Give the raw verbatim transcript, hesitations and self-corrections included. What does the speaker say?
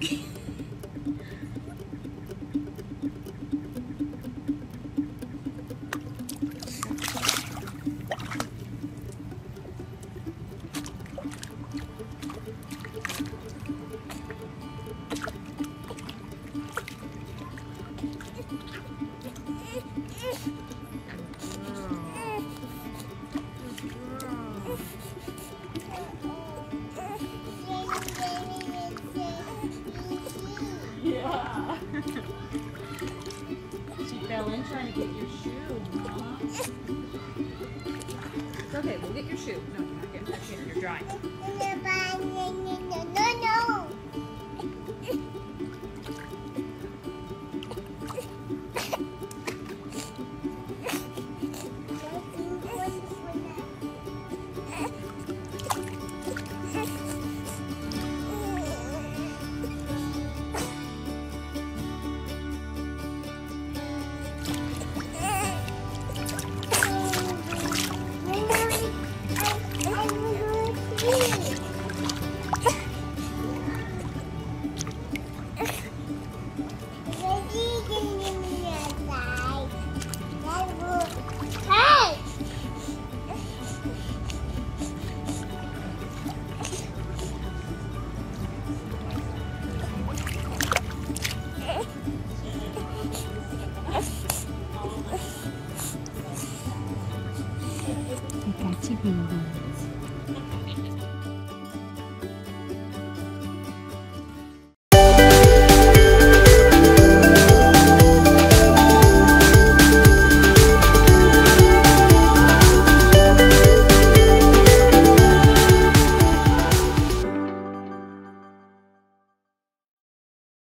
Yeah. She fell in trying to get your shoe, Mama. It's okay, we'll get your shoe. No, you're not getting that shoe. You're dry. No, no.